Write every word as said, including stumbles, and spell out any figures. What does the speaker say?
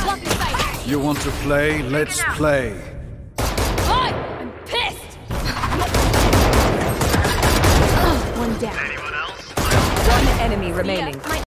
Blocking sight. You want to play? Let's play. Hi! I'm pissed! One down. Anyone else? One enemy remaining. My